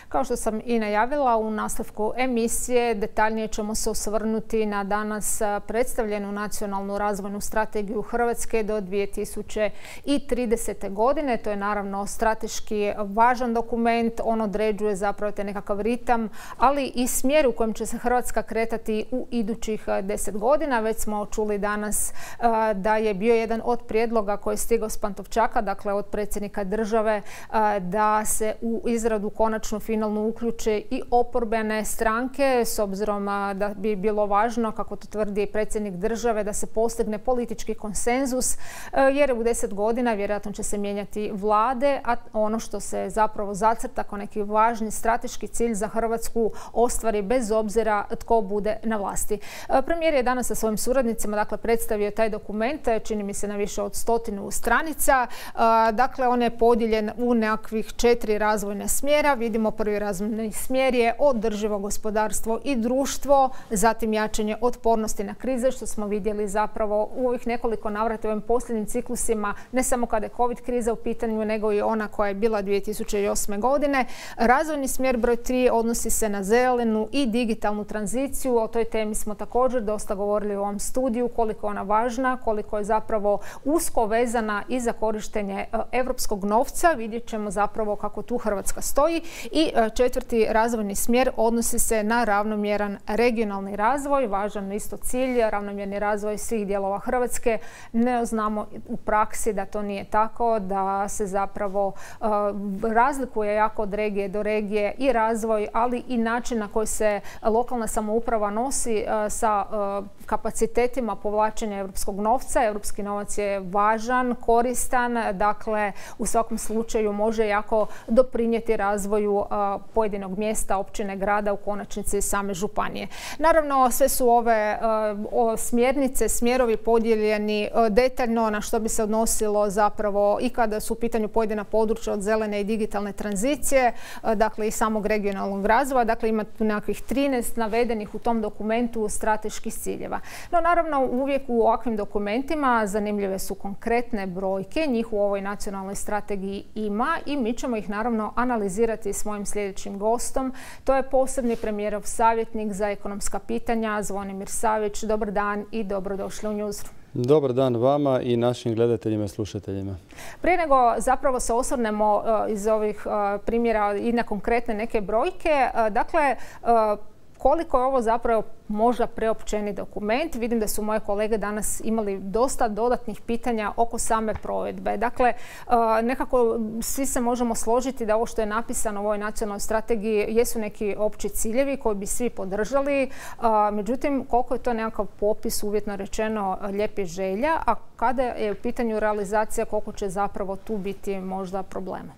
Kao što sam i najavila u nastavku emisije, detaljnije ćemo se osvrnuti na danas predstavljenu nacionalnu razvojnu strategiju Hrvatske do 2030. godine. To je naravno strateški važan dokument. On određuje zapravo te nekakav ritam, ali i smjer u kojem će se Hrvatska kretati u idućih 10 godina. Već smo čuli danas da je bio jedan od prijedloga koji je stigao s Pantovčaka, dakle od predsjednika države, da se u izradu konačnu finalnu uključe i oporbene stranke, s obzirom da bi bilo važno, kako to tvrdi predsjednik države, da se postigne politički konsenzus, jer u 10 godina vjerojatno će se mijenjati vlade, a ono što se zapravo zacrta kao neki važni strateški cilj za Hrvatsku ostvari bez obzira tko bude na vlasti. Premijer je danas sa svojim suradnicima predstavio taj dokument, čini mi se na više od 100 stranica. Dakle, on je podijeljen u nekakvih 4 razvojna smjera. Vidimo, prvi razvojni smjer je održivo gospodarstvo i društvo, zatim jačanje otpornosti na krize, što smo vidjeli zapravo u ovih nekoliko navrata u ovim posljednjim ciklusima, ne samo kada je COVID kriza u pitanju, nego i ona koja je bila 2008. godine. Razvojni smjer broj 3 odnosi se na zelenu i digitalnu tranziciju. O toj temi smo također dosta govorili u ovom studiju, koliko je ona važna, koliko je zapravo usko vezana i za korištenje europskog novca. Vidjet ćemo zapravo kako tu Hrvatska stoji. I 4. razvojni smjer odnosi se na ravnomjeran regionalni razvoj. Važan isto cilj, ravnomjerni razvoj svih dijelova Hrvatske. Ne znamo u praksi da to nije tako, da se zapravo razlikuje jako od regije do regije i razvoj, ali i način na koji se lokalna samouprava nosi sa kapacitetima povlačenja europskog novca. Europski novac je važan, koristan, dakle u svakom slučaju može jako doprinijeti razvoju pojedinog mjesta, općine, grada, u konačnici same županije. Naravno, sve su ove smjernice, smjerovi podijeljeni detaljno na što bi se odnosilo zapravo i kada su u pitanju pojedina područja od zelene i digitalne tranzicije, dakle i samog regionalnog razvoja. Dakle, ima tu nekakvih 13 navedenih u tom dokumentu strateških ciljeva. No, naravno, uvijek u ovakvim dokumentima zanimljive su konkretne brojke. Njih u ovoj nacionalnoj strategiji ima i mi ćemo ih naravno analizirati s mojim sljedećim gostom. To je posebni premijerov savjetnik za ekonomska pitanja, Zvonimir Savić. Dobar dan i dobrodošli u Newsroom. Dobar dan vama i našim gledateljima i slušateljima. Prije nego zapravo se osvrnemo iz ovih primjera i na konkretne neke brojke, dakle, koliko je ovo zapravo možda preopćeni dokument. Vidim da su moje kolege danas imali dosta dodatnih pitanja oko same provedbe. Dakle, nekako svi se možemo složiti da ovo što je napisano u ovoj nacionalnoj strategiji jesu neki opći ciljevi koji bi svi podržali. Međutim, koliko je to nekakav popis, uvjetno rečeno, lijepih želja, a kada je u pitanju realizacija, koliko će zapravo tu biti možda problema?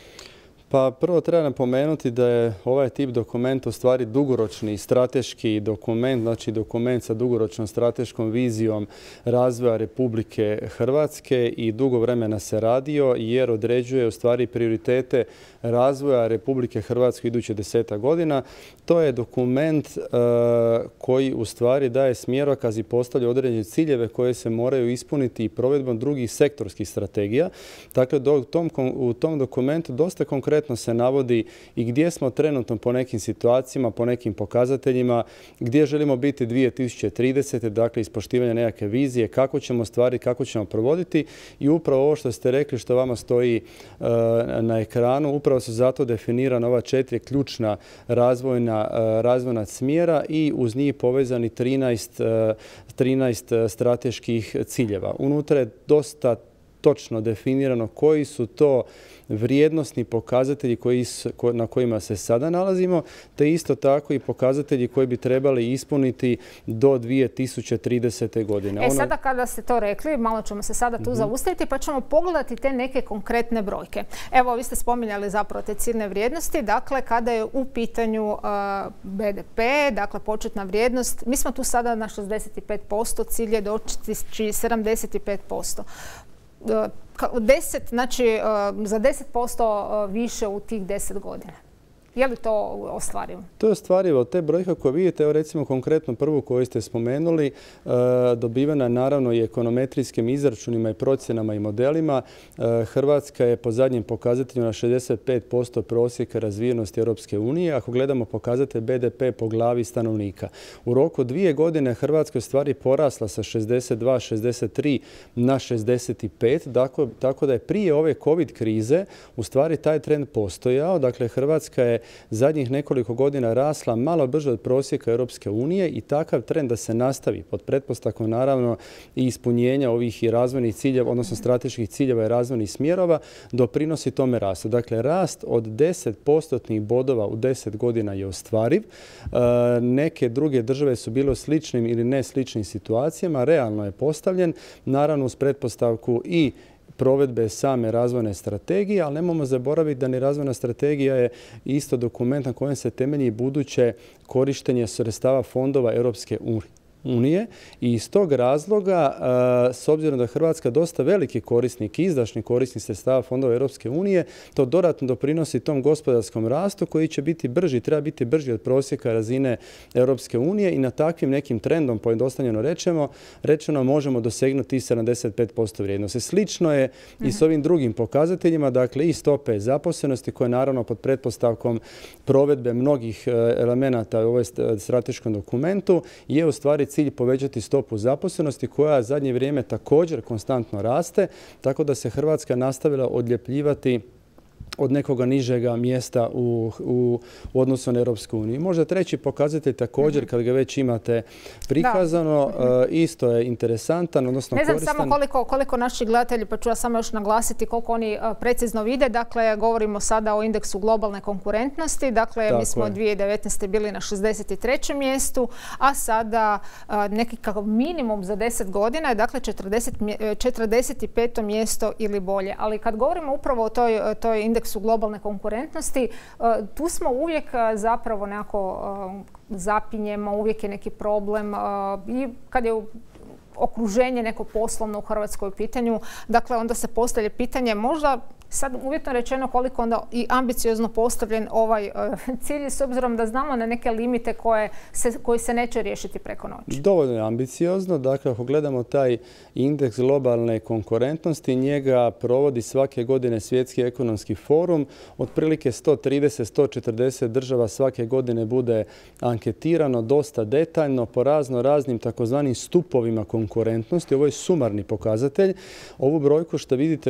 Pa prvo treba napomenuti da je ovaj tip dokumenta u stvari dugoročni strateški dokument, znači dokument sa dugoročnom strateškom vizijom razvoja Republike Hrvatske i dugo vremena se radio jer određuje u stvari prioritete razvoja Republike Hrvatske iduće 10 godina. To je dokument koji u stvari daje smjerokaz i postavlja određene ciljeve koje se moraju ispuniti i provedbom drugih sektorskih strategija. Dakle, u tom dokumentu dosta konkretno se navodi i gdje smo trenutno po nekim situacijama, po nekim pokazateljima, gdje želimo biti 2030. Dakle, ispoštivanje nekakve vizije, kako ćemo stvari, kako ćemo provoditi. I upravo ovo što ste rekli, što vama stoji na ekranu, upravo su zato definirana ova 4 ključna razvojna smjera i uz njih povezani 13 strateških ciljeva. Unutra je dosta točno definirano koji su to vrijednosni pokazatelji na kojima se sada nalazimo, te isto tako i pokazatelji koji bi trebali ispuniti do 2030. godine. Sada kada ste to rekli, malo ćemo se sada tu zaustaviti pa ćemo pogledati te neke konkretne brojke. Evo, vi ste spominjali zapravo te ciljne vrijednosti. Dakle, kada je u pitanju BDP, dakle početna vrijednost, mi smo tu sada na 65%, cilj je doći 75%. 10, znači za 10% više u tih 10 godina. Je li to ostvarivo? To je ostvarivo. Te brojke koje vidite, evo recimo konkretno prvu koju ste spomenuli, dobivena naravno i ekonometrijskim izračunima i procjenama i modelima. Hrvatska je po zadnjim pokazateljima na 65% prosjeka razvijenosti Europske unije. Ako gledamo pokazatelj BDP po glavi stanovnika. U roku 2 godine Hrvatska je stvari porasla sa 62, 63 na 65. Tako da je prije ove COVID krize u stvari taj trend postojao. Dakle, Hrvatska je zadnjih nekoliko godina rasla malo brže od prosjeka Europske unije i takav trend da se nastavi pod pretpostavkom naravno i ispunjenja ovih i razvojnih ciljeva, odnosno strateških ciljeva i razvojnih smjerova, doprinosi tome rastu. Dakle, rast od 10% bodova u 10 godina je ostvariv. Neke druge države su bile u sličnim ili ne sličnim situacijama. Realno je postavljen, naravno uz pretpostavku i provedbe same razvojne strategije, ali nemojmo zaboraviti da ni razvojna strategija je isto dokument na kojem se temelji buduće korištenje sredstava fondova Europske unije i iz tog razloga, s obzirom da je Hrvatska dosta veliki korisnik, izdašni korisnik sredstava fondova Europske unije, to dodatno doprinosi tom gospodarskom rastu koji će biti brži, treba biti brži od prosjeka razine Europske unije i na takvim nekim trendom, pojednostavljeno rečeno, možemo dosegnuti 75% vrijednosti. Slično je i s ovim drugim pokazateljima, dakle i stope zaposlenosti koje naravno pod pretpostavkom provedbe mnogih elemenata u ovom strateškom dokumentu je u stvari cilj povećati stopu zaposlenosti koja zadnje vrijeme također konstantno raste, tako da se Hrvatska nastavila odljepljivati od nekoga nižega mjesta u odnosu na Europsku uniju. Možda treći pokazatelj također, kad ga već imate prikazano, isto je interesantan, odnosno koristan. Ne znam samo koliko naši gledatelji, pa ću ja samo još naglasiti koliko oni precizno vide. Dakle, govorimo sada o indeksu globalne konkurentnosti. Dakle, mi smo 2019. bili na 63. mjestu, a sada nekakav minimum za 10 godina je dakle 45. mjesto ili bolje. Ali kad govorimo upravo o toj indeksu globalne konkurentnosti, tu smo uvijek zapravo nekako zapinjemo, uvijek je neki problem i kad je okruženje neko poslovno u Hrvatskoj u pitanju, dakle onda se postavlja pitanje možda sad uvjetno rečeno koliko onda i ambiciozno postavljen ovaj cilj s obzirom da znamo na neke limite koji se neće riješiti preko noći. Dovoljno je ambiciozno. Dakle, ako gledamo taj indeks globalne konkurentnosti, njega provodi svake godine Svjetski ekonomski forum. Otprilike 130-140 država svake godine bude anketirano dosta detaljno po raznim takozvanim stupovima konkurentnosti. Ovo je sumarni pokazatelj. Ovu brojku što vidite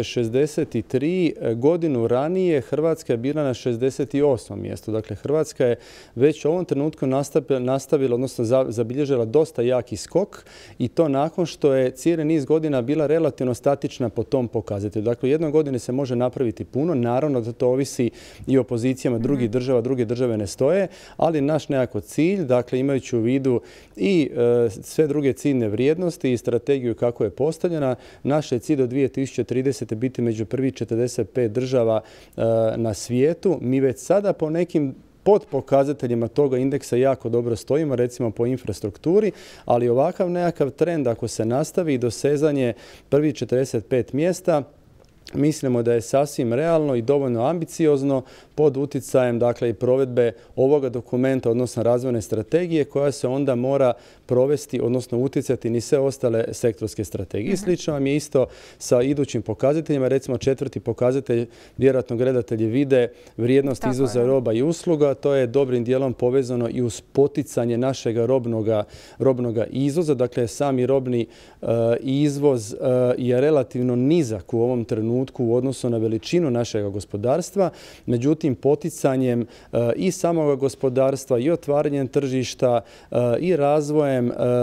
63, godinu ranije Hrvatska je bila na 68. mjestu. Dakle, Hrvatska je već u ovom trenutku nastavila, odnosno zabilježila dosta jaki skok i to nakon što je cijeli niz godina bila relativno statična po tom pokazatelju. Dakle, u jednoj godini se može napraviti puno. Naravno da to ovisi i o pozicijama drugih država. Druge države ne stoje, ali naš nekako cilj, dakle, imajući u vidu i sve druge ciljne vrijednosti i strategiju kako je postavljena, naš je cilj do 2030. biti među prvih 45 država na svijetu. Mi već sada po nekim pod pokazateljima toga indeksa jako dobro stojimo, recimo po infrastrukturi, ali ovakav nekakav trend ako se nastavi dosezanje prvih 45 mjesta, mislimo da je sasvim realno i dovoljno ambiciozno pod utjecajem dakle i provedbe ovoga dokumenta, odnosno razvojne strategije koja se onda mora provesti, odnosno utjecati ni sve ostale sektorske strategije. Slično vam je isto sa idućim pokazateljima. Recimo četvrti pokazatelj, vjerojatno gledatelji vide vrijednost izvoza roba i usluga. To je dobrim dijelom povezano i uz poticanje našeg robnoga izvoza. Dakle, sami robni izvoz je relativno nizak u ovom trenutku u odnosu na veličinu našeg gospodarstva. Međutim, poticanjem i samog gospodarstva i otvaranjem tržišta i razvojem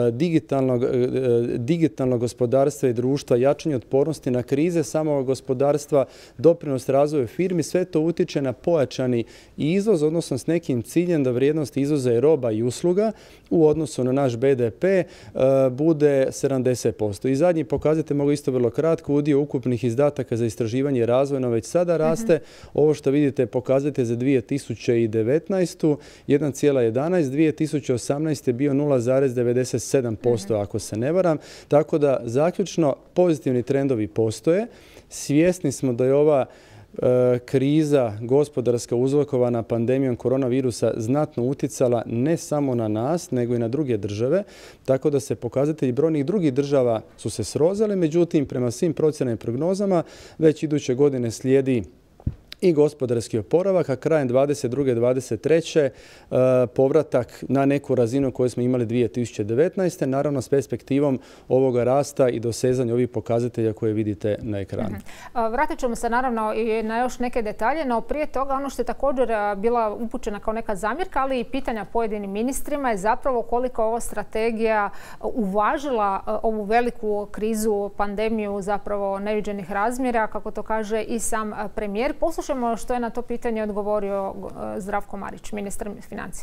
digitalnog gospodarstva i društva, jačanje otpornosti na krize samog gospodarstva, doprinos razvoju firmi, sve to utječe na pojačani izvoz, odnosno s nekim ciljem da vrijednost izvoza i roba i usluga u odnosu na naš BDP bude 70%. I zadnji pokazatelj, mogu isto vrlo kratko, udio ukupnih izdataka za istraživanje i razvojno već sada raste. Ovo što vidite pokazatelj za 2019. 1,11, 2018. je bio 0,97% ako se ne varam. Tako da zaključno pozitivni trendovi postoje. Svjesni smo da je ova kriza gospodarska uzrokovana pandemijom koronavirusa znatno utjecala ne samo na nas, nego i na druge države, tako da se pokazatelji brojnih drugih država su se srozali, međutim, prema svim procjenama i prognozama, već iduće godine slijedi i gospodarski oporavak, a krajem 2022. 2023. Povratak na neku razinu koju smo imali 2019. Naravno s perspektivom ovoga rasta i dosezanja ovih pokazatelja koje vidite na ekranu. Vratit ćemo se naravno i na još neke detalje, no prije toga ono što je također bila upućena kao neka zamjerka, ali i pitanja pojedinim ministrima je zapravo koliko ova strategija uvažila ovu veliku krizu, pandemiju zapravo neviđenih razmjera, kako to kaže i sam premijer. Poslušajmo što je na to pitanje odgovorio Zdravko Marić, ministar financija.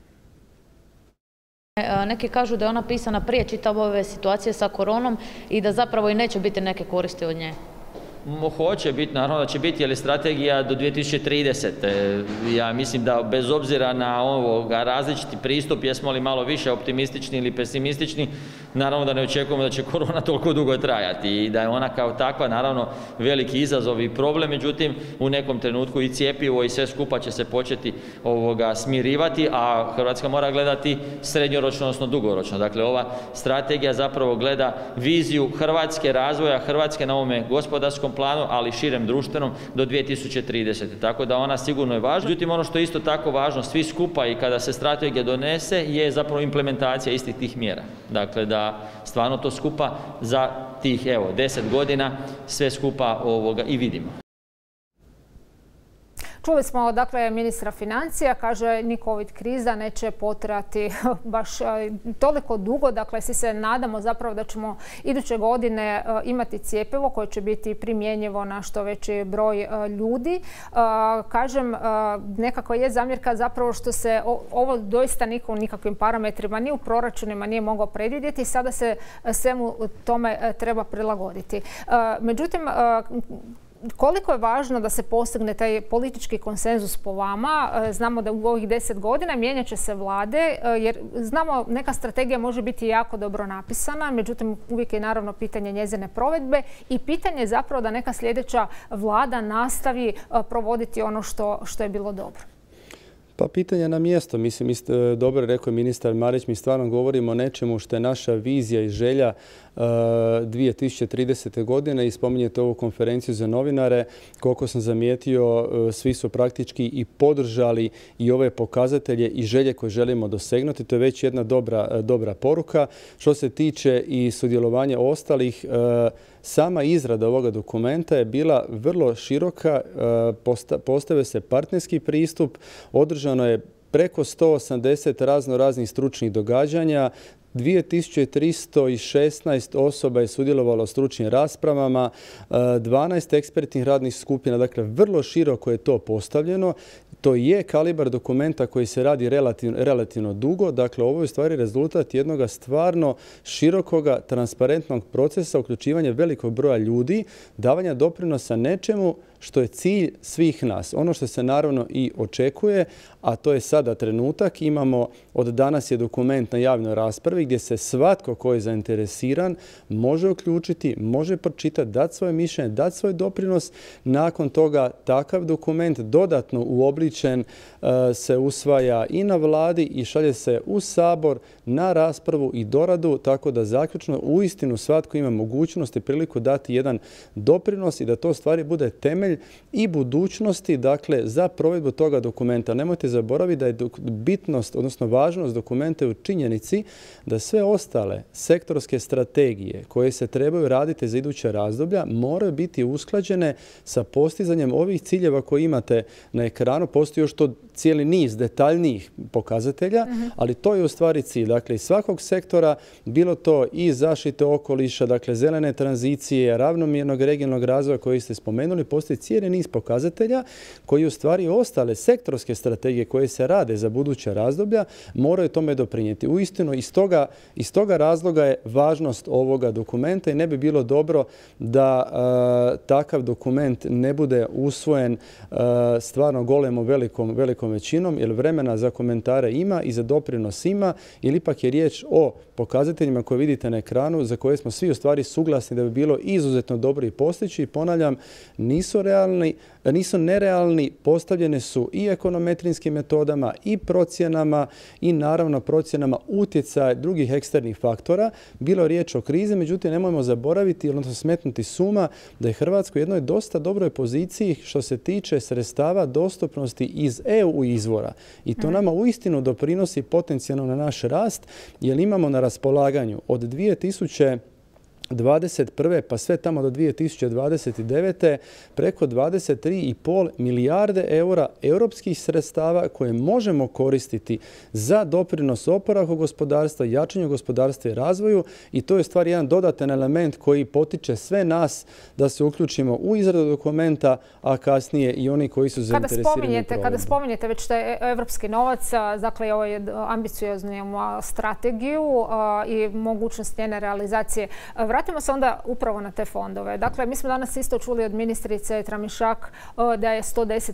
Neki kažu da je ona pisana prije čitave ove situacije sa koronom i da zapravo i neće biti neke koristi od nje. Hoće biti, naravno da će biti, jer je strategija do 2030. Ja mislim da bez obzira na ovoga različiti pristup, jesmo li malo više optimistični ili pesimistični, naravno da ne očekujemo da će korona toliko dugo trajati i da je ona kao takva naravno veliki izazov i problem, međutim u nekom trenutku i cjepivo i sve skupa će se početi smirivati, a Hrvatska mora gledati srednjoročno, odnosno dugoročno. Dakle, ova strategija zapravo gleda viziju Hrvatske, razvoja Hrvatske na ovome gospodarskom planu, ali širem društvenom do 2030. Tako da ona sigurno je važna. Međutim, ono što je isto tako važno, svi skupa i kada se strategija donese, je zapravo implementacija istih tih mjera. Dakle, da stvarno to skupa za tih 10 godina sve skupa i vidimo. Čuli smo dakle ministra financija, kaže ni covid kriza neće potrajati baš toliko dugo, dakle svi se nadamo zapravo da ćemo iduće godine imati cjepivo koje će biti primjenjivo na što veći broj ljudi. Kažem, nekako je zamjerka zapravo što se ovo doista niko u nikakvim parametrima ni u proračunima nije mogao predvidjeti i sada se svemu tome treba prilagoditi. Međutim, koliko je važno da se postigne taj politički konsenzus po vama? Znamo da u ovih 10 godina mijenjat će se vlade, jer znamo neka strategija može biti jako dobro napisana, međutim uvijek je naravno pitanje njezine provedbe i pitanje je zapravo da neka sljedeća vlada nastavi provoditi ono što je bilo dobro. Pa pitanje na mjesto. Mislim, dobro rekao je ministar Marić, mi stvarno govorimo o nečemu što je naša vizija i želja 2030. godine i spominjete ovu konferenciju za novinare. Koliko sam zamijetio, svi su praktički i podržali i ove pokazatelje i želje koje želimo dosegnuti. To je već jedna dobra poruka. Što se tiče i sudjelovanja ostalih, sama izrada ovoga dokumenta je bila vrlo široka, postavio se partnerski pristup, održano je preko 180 raznoraznih stručnih događanja, 2316 osoba je sudjelovalo u stručnim raspravama, 12 ekspertnih radnih skupina, dakle vrlo široko je to postavljeno. To je kalibar dokumenta koji se radi relativno dugo, dakle ovo je u stvari rezultat jednog stvarno širokoga, transparentnog procesa uključivanja velikog broja ljudi, davanja doprinosa nečemu što je cilj svih nas. Ono što se naravno i očekuje, a to je sada trenutak, imamo od danas je dokument na javnoj raspravi gdje se svatko ko je zainteresiran može uključiti, može pročitati, dati svoje mišljenje, dati svoj doprinos. Nakon toga takav dokument dodatno uobličen se usvaja i na vladi i šalje se u Sabor na raspravu i doradu, tako da zaključno uistinu svatko ima mogućnost i priliku dati jedan doprinos i da to stvari bude temelj i budućnosti, dakle, za provedbu toga dokumenta. Nemojte zaboraviti da je bitnost, odnosno važnost dokumenta u činjenici da sve ostale sektorske strategije koje se trebaju raditi za iduća razdoblja moraju biti usklađene sa postizanjem ovih ciljeva koje imate na ekranu. Postoji još to cijeli niz detaljnijih pokazatelja, ali to je u stvari cilj. Dakle, iz svakog sektora, bilo to i zaštite okoliša, dakle, zelene tranzicije, ravnomjernog regionalnog razvoja koji ste spomenuli, postoji cijeli niz pokazatelja koji u stvari ostale sektorske strategije koje se rade za buduća razdoblja moraju tome doprinijeti. Uistinu, iz toga razloga je važnost ovoga dokumenta i ne bi bilo dobro da takav dokument ne bude usvojen stvarno golemom velikom većinom, jer vremena za komentare ima i za doprinos ima, ili ipak je riječ o pokazateljima koje vidite na ekranu za koje smo svi u stvari suglasni da bi bilo izuzetno dobro i postići. I ponavljam, nisu nisu nerealni, postavljene su i ekonometrijskim metodama i procjenama i naravno procjenama utjecaja drugih eksternih faktora. Bilo je riječ o krizi, međutim nemojmo zaboraviti, odnosno smetnuti s uma da je Hrvatska u jednoj dosta dobroj poziciji što se tiče sredstava dostupnosti iz EU izvora. I to nama uistinu doprinosi potencijalno na naš rast, jer imamo na raspolaganju od 2021. pa sve tamo do 2029. preko 23,5 milijarde eura europskih sredstava koje možemo koristiti za doprinos oporavku gospodarstva, jačanju gospodarstva i razvoju, i to je stvar jedan dodatan element koji potiče sve nas da se uključimo u izradu dokumenta, a kasnije i oni koji su zainteresirani u provedbu. Kada spominjete već taj evropski novac, dakle ovo je ambicioznu strategiju i mogućnost njene realizacije, vratimo se onda upravo na te fondove. Dakle, mi smo danas isto čuli od ministrice Tramišak da je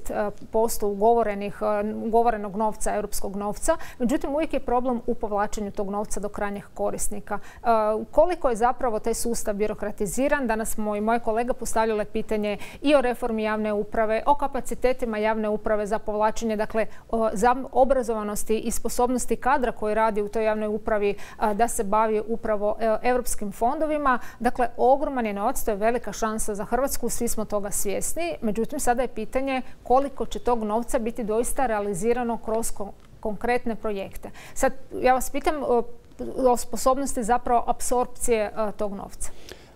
110% ugovorenog novca, europskog novca. Međutim, uvijek je problem u povlačenju tog novca do krajnjih korisnika. Koliko je zapravo taj sustav birokratiziran? Danas smo i moje kolega postavljale pitanje i o reformi javne uprave, o kapacitetima javne uprave za povlačenje, dakle, za obrazovanosti i sposobnosti kadra koji radi u toj javnoj upravi da se bavi upravo europskim fondovima. Dakle, ogroman je novac, to je velika šansa za Hrvatsku, svi smo toga svjesni. Međutim, sada je pitanje koliko će tog novca biti doista realizirano kroz konkretne projekte. Sad, ja vas pitam o sposobnosti zapravo apsorpcije tog novca.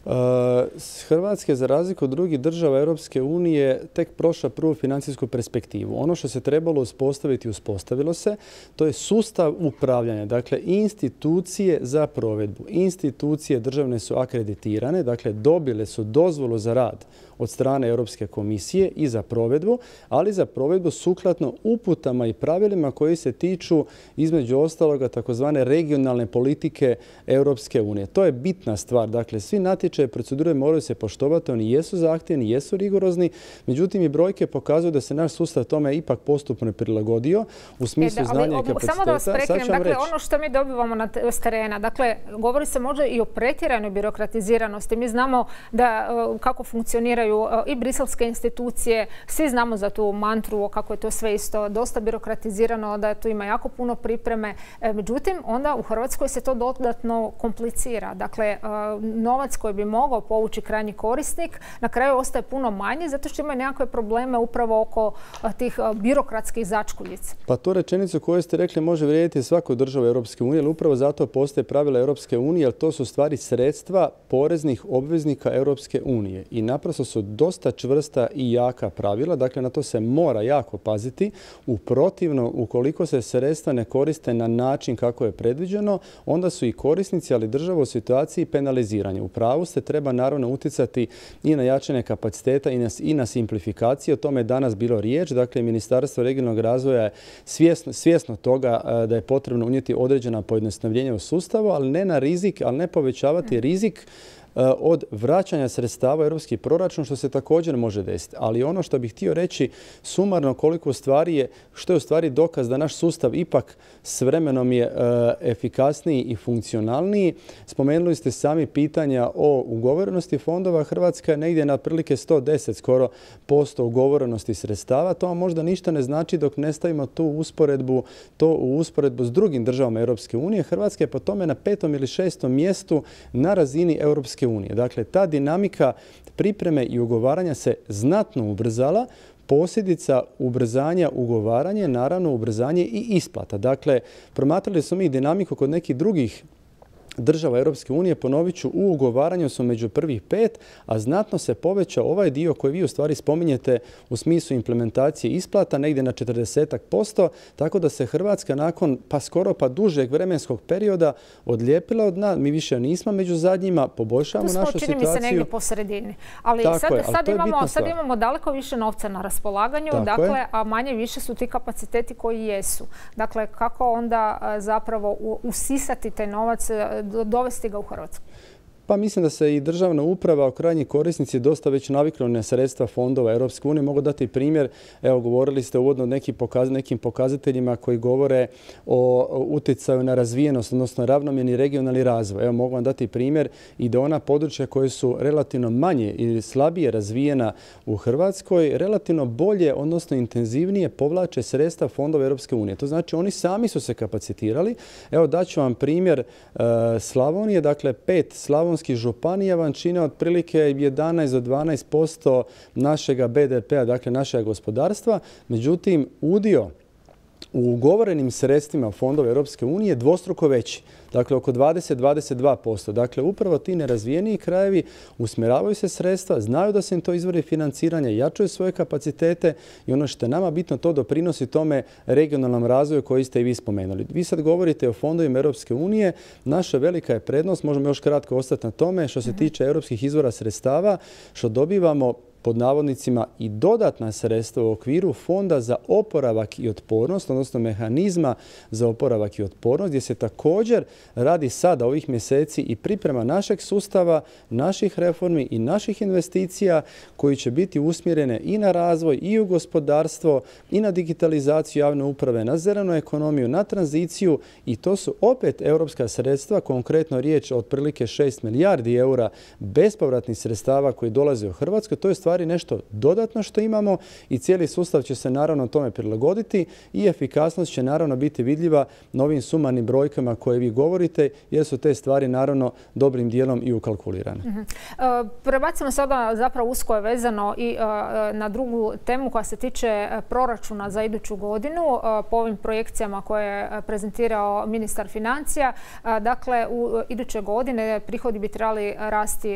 Hrvatska je, za razliku od drugih država Europske unije, tek prošla prvu financijsku perspektivu. Ono što se trebalo uspostaviti, uspostavilo se. To je sustav upravljanja. Dakle, institucije za provedbu. Institucije državne su akreditirane, dakle, dobile su dozvolu za rad od strane Europske komisije i za provedbu, ali za provedbu sukladno uputama i pravilima koji se tiču, između ostaloga, takozvane regionalne politike Europske unije. To je bitna stvar. Dakle, svi natječaji i procedure moraju se poštovati, oni jesu zahtjevni, jesu rigorozni, međutim i brojke pokazuju da se naš sustav tome ipak postupno prilagodio u smislu znanja i kapaciteta. Samo da vas prekinem, dakle, ono što mi dobivamo s terena, dakle, govori se možda i o pretjeranoj birokratiziranosti. Mi znamo da kako funkcioniraju i briselske institucije, svi znamo za tu mantru kako je to sve isto dosta birokratizirano, da tu ima jako puno pripreme. Međutim, onda u Hrvatskoj se to dodatno komplicira. Dakle, novac koji bi mogao povući krajnji korisnik na kraju ostaje puno manji zato što ima nekakve probleme upravo oko tih birokratskih začkuljica. Pa tu rečenicu koju ste rekli može vrijediti svakoj državi Europske unije, ali upravo zato postoje pravila Europske unije, jer to su stvari sredstva poreznih obveznika Europske unije i naprosto su dosta čvrsta i jaka pravila, dakle na to se mora jako paziti. U protivno, ukoliko se sredstva ne koriste na način kako je predviđeno, onda su i korisnici, ali država u situaciji penaliziranja. U pravu ste, treba naravno utjecati i na jačanje kapaciteta i na simplifikaciju. O tome je danas bilo riječ. Dakle, Ministarstvo regionalnog razvoja je svjesno toga da je potrebno unijeti određena pojednostavljenja u sustavu, ali ne na rizik, ali ne povećavati rizik od vraćanja sredstava u europski proračun, što se također može desiti. Ali ono što bih htio reći sumarno koliko stvari je, što je u stvari dokaz da naš sustav ipak s vremenom je efikasniji i funkcionalniji. Spomenuli ste sami pitanja o ugovorenosti fondova. Hrvatska je negdje na prilike 110 skoro % ugovorenosti sredstava. To vam možda ništa ne znači dok ne stavimo to u usporedbu s drugim državama Europske unije. Hrvatska je po tome na 5. ili 6. mjestu na razini Europske unije. Dakle, ta dinamika pripreme i ugovaranja se znatno ubrzala. Posljedica ubrzanja ugovaranja je naravno ubrzanje i isplata. Dakle, promatrali smo mi dinamiku kod nekih drugih država Europske unije, ponovit ću, u ugovaranju su među prvih 5, a znatno se povećao ovaj dio koji vi u stvari spominjete u smislu implementacije isplata negdje na 40%, tako da se Hrvatska nakon skoro dužeg vremenskog perioda odlijepila od dna. Mi više nismo među zadnjima, poboljšavamo našu situaciju. Tu smo, čini mi se, negdje po sredini. Ali sad imamo daleko više novca na raspolaganju, dakle, a manje više su ti kapaciteti koji jesu. Dakle, kako onda zapravo usisati taj novac, dovesti ga u Hrvatsku? Pa mislim da se i državna uprava, krajnji korisnici dosta već naviknu na sredstva fondova Europske unije. Mogu dati primjer, evo govorili ste uvodno o nekim pokazateljima koji govore o utjecaju na razvijenost, odnosno ravnomjerni regionalni razvoj. Evo mogu vam dati primjer i da ona područja koje su relativno manje ili slabije razvijena u Hrvatskoj, relativno bolje, odnosno intenzivnije povlače sredstva fondova Europske unije. To znači oni sami su se kapacitirali. Evo daću vam primjer Slavonije. Dakle, 5 slavonskih županija vam čine otprilike 11 do 12% našega BDP-a, dakle našega gospodarstva. Međutim, udio u ugovorenim sredstvima fondova Europske unije dvostruko veći. Dakle, oko 20-22%. Dakle, upravo ti nerazvijeniji krajevi usmjeravaju se sredstva, znaju da se im to izvori financiranja, jačaju svoje kapacitete i ono što je nama bitno, to doprinosi tome regionalnom razvoju koji ste i vi spomenuli. Vi sad govorite o fondovima Europske unije. Naša velika je prednost, možemo još kratko ostati na tome, što se tiče europskih izvora sredstava, što dobivamo pod navodnicima i dodatna sredstva u okviru Fonda za oporavak i otpornost, odnosno mehanizma za oporavak i otpornost, gdje se također radi sada ovih mjeseci i priprema našeg sustava, naših reformi i naših investicija koji će biti usmjerene i na razvoj i u gospodarstvo i na digitalizaciju javne uprave, na zelenu ekonomiju, na tranziciju i to su opet europska sredstva, konkretno riječ o otprilike 6 milijardi eura bespovratnih sredstava koji dolaze u Hrvatsku. To je stvari nešto dodatno što imamo i cijeli sustav će se naravno tome prilagoditi i efikasnost će naravno biti vidljiva novim sumarnim brojkama koje vi govorite jer su te stvari naravno dobrim dijelom i ukalkulirane. Prebacimo sada zapravo usko je vezano i na drugu temu koja se tiče proračuna za iduću godinu po ovim projekcijama koje je prezentirao ministar financija. Dakle, u iduće godine prihodi bi trebali rasti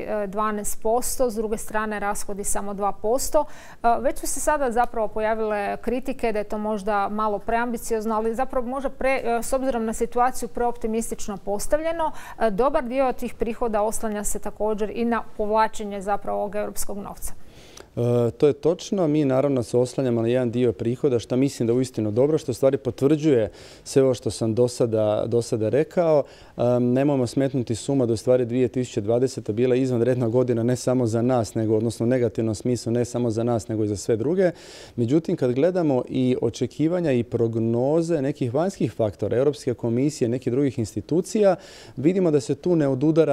12%, s druge strane rashodi samo 2%. Već su se sada zapravo pojavile kritike da je to možda malo preambiciozno, ali zapravo možda s obzirom na situaciju preoptimistično postavljeno. Dobar dio tih prihoda oslanja se također i na povlačenje zapravo ovog europskog novca. To je točno. Mi naravno se oslanjamo na jedan dio prihoda što mislim da je uistinu dobro, što stvari potvrđuje sve ovo što sam do sada rekao. Nemojmo smetnuti suma da u stvari 2020. bila izvanredna godina ne samo za nas, nego odnosno u negativnom smislu ne samo za nas, nego i za sve druge. Međutim, kad gledamo i očekivanja i prognoze nekih vanjskih faktora, Europske komisije, nekih drugih institucija, vidimo da se tu ne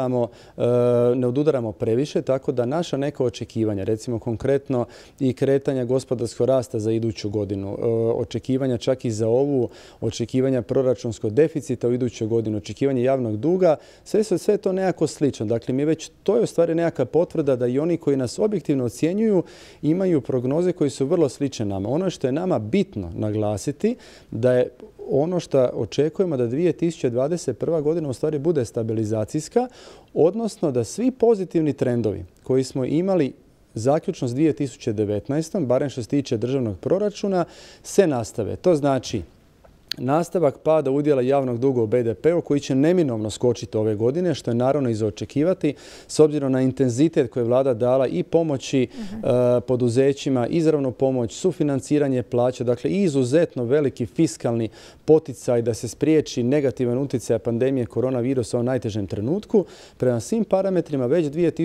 odudaramo previše, tako da naša neka očekivanja, recimo konkretno i kretanja gospodarskog rasta za iduću godinu, očekivanja čak i za ovu, očekivanja proračunskog deficita u idućoj godini, očekivanje javnog duga, sve to nekako slično. Dakle, to je u stvari nekakva potvrda da i oni koji nas objektivno ocjenjuju imaju prognoze koji su vrlo slične nama. Ono što je nama bitno naglasiti da je ono što očekujemo da 2021. godina u stvari bude stabilizacijska, odnosno da svi pozitivni trendovi koji smo imali zaključno s 2019. barem što se tiče državnog proračuna, se nastave. To znači nastavak pada udjela javnog duga u BDP-u koji će neminovno skočiti ove godine, što je naravno i za očekivati s obzirom na intenzitet koji je vlada dala i pomoći poduzećima, izravnu pomoć, sufinanciranje plaća, dakle i izuzetno veliki fiskalni poticaj da se spriječi negativan utjecaj pandemije koronavirusa u najtežem trenutku. Prema svim parametrima već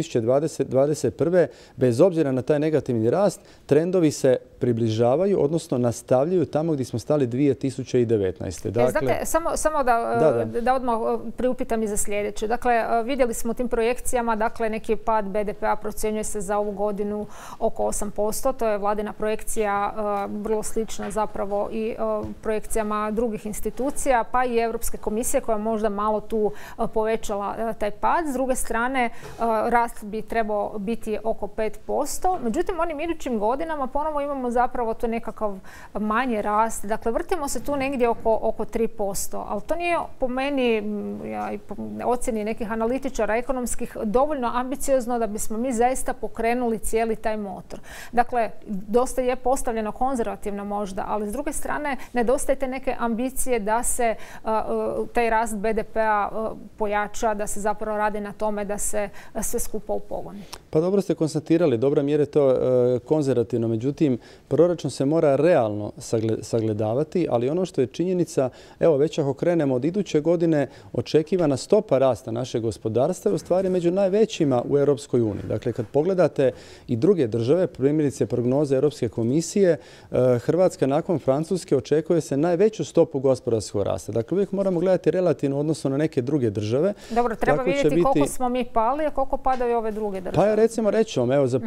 2021. bez obzira na taj negativni rast, trendovi se približavaju, odnosno nastavljaju tamo gdje smo stali 2019. Dakle, samo da odmah priupitam i za sljedeće. Dakle, vidjeli smo u tim projekcijama, dakle, neki pad BDP-a procjenjuje se za ovu godinu oko 8%. To je vladina projekcija vrlo slična zapravo i projekcijama drugih institucija, pa i Europske komisije koja možda malo tu povećala taj pad. S druge strane, rast bi trebao biti oko 5%. Međutim, onim idućim godinama ponovo imamo zapravo to nekakav manji rast. Dakle, vrtimo se tu negdje oko 3%. Ali to nije po meni, i po ocjeni nekih analitičara ekonomskih, dovoljno ambiciozno da bismo mi zaista pokrenuli cijeli taj motor. Dakle, dosta je postavljeno konzervativno možda, ali s druge strane nedostaje te neke ambicije da se taj rast BDP-a pojača, da se zapravo radi na tome da se sve skupa upogoni. Pa dobro ste konstatirali, dobra mjera je to konzervativno. Međutim, proračun se mora realno sagledavati, ali ono što je činjenica, evo već ako krenemo od iduće godine, očekivana stopa rasta našeg gospodarstva je u stvari među najvećima u Europskoj uniji. Dakle, kad pogledate i druge države, primjerice prognoze Europske komisije, Hrvatska nakon Francuske očekuje se najveću stopu gospodarskog rasta. Dakle, uvijek moramo gledati relativno odnosno na neke druge države. Dobro, treba vidjeti koliko smo mi pali, a koliko padaju ove druge države. Pa recimo reći vam, evo,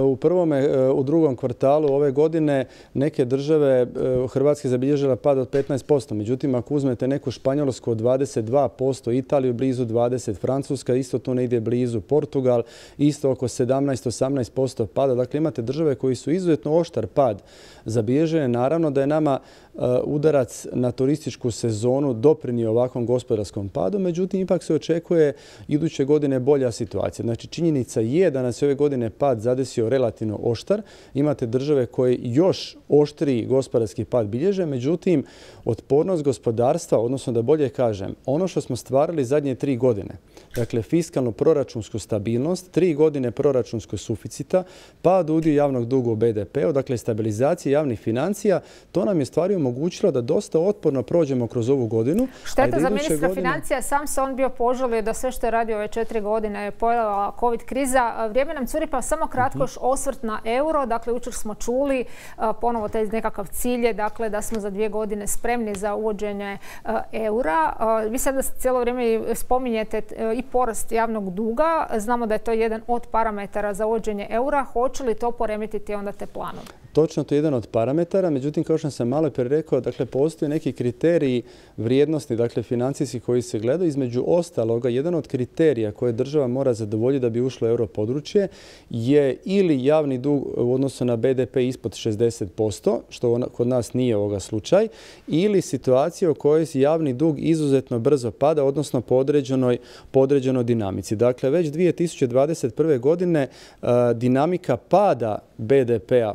u drugom kvartalu ove godine neke države Hrvatske zabilježila pad od 15%. Međutim, ako uzmete neku Španjolsku od 22%, Italiju blizu 20%, Francuska isto tu negdje blizu, Portugal isto oko 17-18% pada. Dakle, imate države koji su izuzetno oštar pad zabilježene. Naravno da je nama udarac na turističku sezonu doprinio ovakvom gospodarskom padu, međutim ipak se očekuje iduće godine bolja situacija. Znači činjenica je da nas ove godine pad zadesio relativno oštar. Imate države koje još oštriji gospodarski pad bilježe, međutim otpornost gospodarstva, odnosno da bolje kažem, ono što smo stvarali zadnje 3 godine, dakle fiskalnu proračunsku stabilnost, 3 godine proračunskog suficita, pad udio javnog duga u BDP-u, dakle stabilizacija javnih financija, to nam je stvari omogućilo da dosta otporno prođemo kroz ovu godinu. Šteta za ministra financija, sam se on bio požalio da sve što je radio ove 4 godine je pojela COVID kriza. Vrijeme nam curi, pa samo kratko još osvrt na euro. Dakle, jučer smo čuli ponovo taj nekakav cilj, dakle da smo za 2 godine spremni za uvođenje eura. Vi sada cijelo vrijeme spominjete i porast javnog duga. Znamo da je to jedan od parametara za uvođenje eura. Hoće li to poremetiti onda te planove? Točno, to je jedan od parametara, međutim, kao što sam malo prije rekao, dakle, postoje neki kriteriji vrijednosti, dakle, financijski koji se gledaju. Između ostaloga, jedan od kriterija koje država mora zadovoljiti da bi ušlo u europodručje je ili javni dug u odnosu na BDP ispod 60%, što kod nas nije ovoga slučaj, ili situacija u kojoj javni dug izuzetno brzo pada, odnosno po određenoj dinamici. Dakle, već 2021. godine dinamika pada BDP-a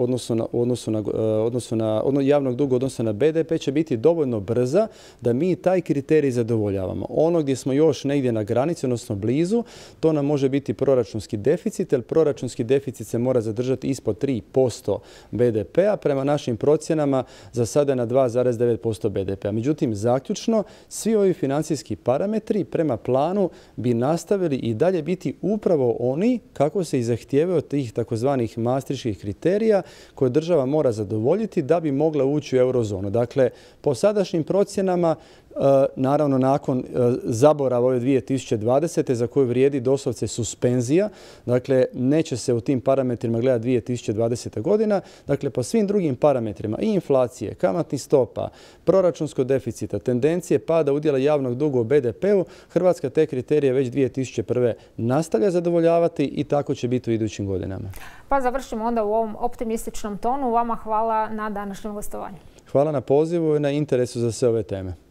javnog duga odnosno na BDP će biti dovoljno brza da mi taj kriterij zadovoljavamo. Ono gdje smo još negdje na granici, odnosno blizu, to nam može biti proračunski deficit, jer proračunski deficit se mora zadržati ispod 3% BDP-a. Prema našim procjenama za sada na 2,9% BDP-a. Međutim, zaključno, svi ovi financijski parametri prema planu bi nastavili i dalje biti upravo oni kako se i zahtijevaju od tih takozvanih maastrichtskih kriterija koje država mora zadovoljiti da bi mogla ući u eurozonu. Dakle, po sadašnjim procjenama, naravno nakon zaborava ove 2020. za koju vrijedi doslovce suspenzija, dakle neće se u tim parametrima gledati 2020. godina, dakle po svim drugim parametrima i inflacije, kamatnih stopa, proračunskog deficita, tendencije pada udjela javnog duga u BDP-u, Hrvatska te kriterije već 2001. nastavlja zadovoljavati i tako će biti u idućim godinama. Pa završimo onda u ovom optimističnom tonu. Vama hvala na današnjem gostovanju. Hvala na pozivu i na interesu za sve ove teme.